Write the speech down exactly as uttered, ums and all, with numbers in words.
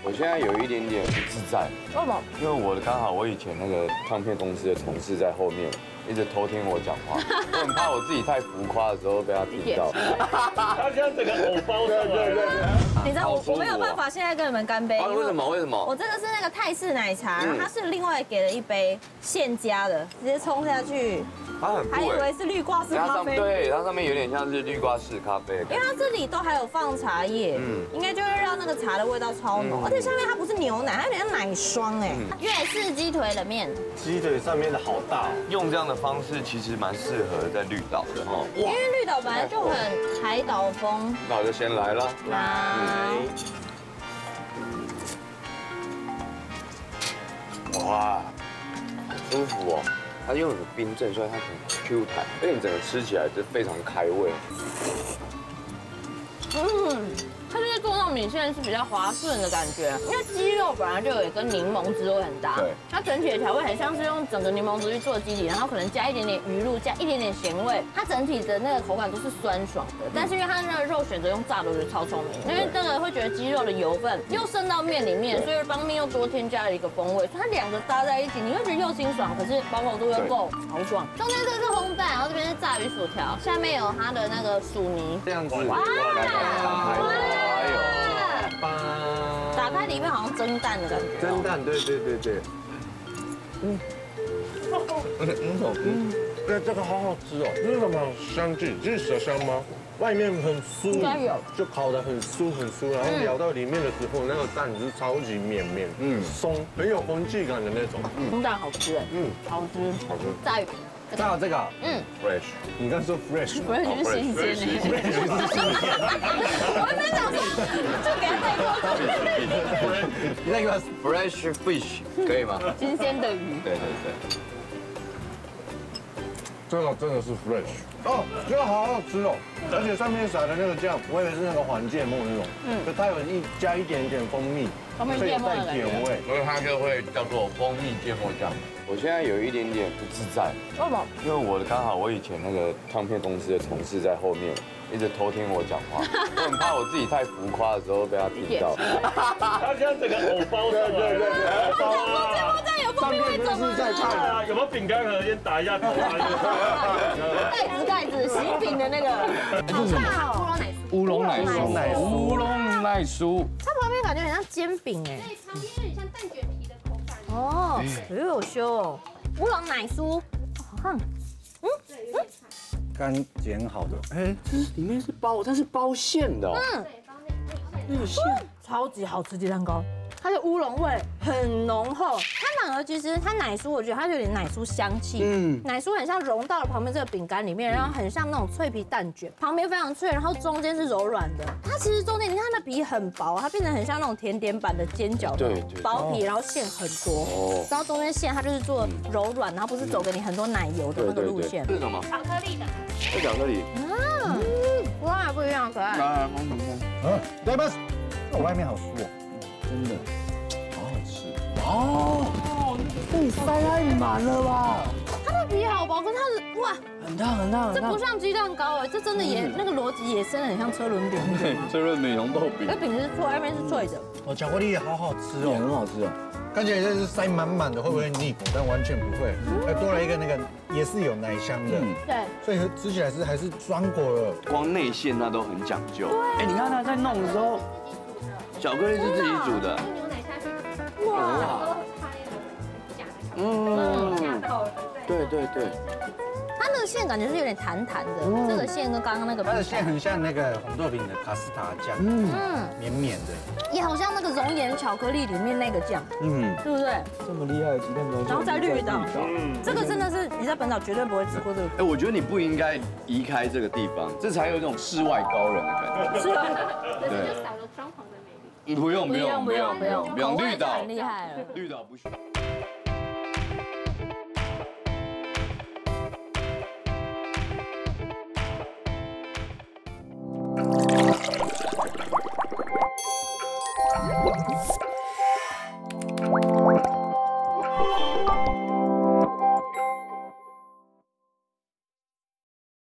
我现在有一点点不自在， 为什么？ 因为我刚好我以前那个唱片公司的同事在后面一直偷听我讲话，我很怕我自己太浮夸的时候被他听到。 他现在整个偶包上来。对对对。 你知道我我没有办法现在跟你们干杯， 为什么？为什么？ 我这个是那个泰式奶茶，然后它是另外给了一杯现加的，直接冲下去。 它很还以为是绿挂式咖啡， 对，它上面有点像是绿挂式咖啡， 因为它这里都还有放茶叶，嗯，应该就会让那个茶的味道超浓，而且下面它不是牛奶，它有点像奶霜哎。粤式鸡腿冷面， 鸡腿上面的好大， 用这样的方式其实蛮适合在绿岛的哈， 因为绿岛本来就很海岛风。 那我就先来了， 来， 哇，好舒服哦。 它又有冰镇，所以它很 Q 弹，而且你整个吃起来就非常开胃。 嗯，它就是做那种米线是比较滑顺的感觉，因为鸡肉本来就有跟柠檬汁会很搭， 对， 它整体的调味很像是用整个柠檬汁去做基底，然后可能加一点点鱼露，加一点点咸味，它整体的那个口感都是酸爽的。但是因为它那个肉选择用炸的，我觉得超聪明，因为这个会觉得鸡肉的油分又渗到面里面，所以帮面又多添加了一个风味，所以它两个搭在一起，你会觉得又清爽，可是饱口度又够，好爽。中间这个是烘蛋，然后这边是炸鱼薯条，下面有它的那个薯泥， 这样子， 哇！ 打开里面好像蒸蛋的感觉。 蒸蛋，对对对对。嗯。嗯嗯。对，这个好好吃哦。这是什么香气？这是蛇香吗？外面很酥， 应该有， 就烤得很酥很酥，然后咬到里面的时候，那个蛋是超级绵绵，嗯，松，很有空气感的那种。 烘蛋好吃哎，嗯，好吃，好吃。炸鱼。 炸好这个， 嗯 ，fresh， 你刚说 fresh， fresh 是新鲜的，我还没想说，就给他带过去。 你那个 fresh fish 可以吗？ 新鲜的鱼。 对对对。 这个真的是 fresh， 哦，这个好好吃哦，而且上面撒的那个酱，我以为是那个黄芥末那种，嗯，就它有一加一点点蜂蜜， 蜂蜜芥末的甜味， 所以它就会叫做蜂蜜芥末酱。 我现在有一点点不自在， 为什么？ 因为我刚好我以前那个唱片公司的同事在后面一直偷听我讲话，我很怕我自己太浮夸的时候被他听到。 他现在整个偶包上来，对对对， 我想说芥末酱有蜂蜜味怎么在看啊？有没有饼干盒？先打一下头啊！ 盖子盖子，喜饼的那个，好大哦， 乌龙奶酥，乌龙奶酥， 它旁边感觉很像煎饼哎， 对，旁边有点像蛋卷皮的口感。 哦，又有修哦，乌龙奶酥，好看， 嗯，对，有点烫。 刚剪好的， 哎，这是里面是包，它是包馅的，嗯， 对，包内那个馅超级好吃鸡蛋糕。 它的乌龙味很浓厚，它反而其实它奶酥，我觉得它有点奶酥香气，嗯，奶酥很像融到了旁边这个饼干里面，然后很像那种脆皮蛋卷，旁边非常脆，然后中间是柔软的。它其实中间你看它的皮很薄，它变成很像那种甜点版的煎饺， 对对， 薄皮然后馅很多，哦，然后中间馅它就是做柔软，然后不是走给你很多奶油的那个路线。 这是什么？ 巧克力的。 这巧克力， 嗯，味道不一样，可爱。 来，帮你看， 嗯，对吧？哦，外面好酥哦， 真的。 哦，这你塞太满了吧？ 它的皮好薄，可是它的哇， 很大很大很大。 这不像鸡蛋糕哎，这真的也那个逻辑也真的很像车轮饼。 对，车轮美容豆饼。 那饼是脆，外面是脆的。 哦，巧克力也好好吃哦， 也很好吃哦。 看起来就是塞满满的，会不会腻口？但完全不会，还多了一个那个也是有奶香的， 对， 所以吃起来是还是装果了。 光内馅它都很讲究。哎，你看它在弄的时候，巧克力是自己煮的。 牛奶下去， 哇，嗯，对对对， 它那个馅感觉是有点弹弹的，这个馅跟刚刚那个它的馅很像那个红豆饼的卡斯塔酱，嗯，绵绵的， 也好像那个熔岩巧克力里面那个酱，嗯，对不对？ 这么厉害的鸡蛋糕， 然后在绿岛，这个真的是你在本岛绝对不会吃过这个。 哎，我觉得你不应该移开这个地方，这才有一种世外高人的感觉。 是啊， 对，就少了装潢的魅力。 不用不用不用不用不用，绿岛很厉害了， 绿岛不需要。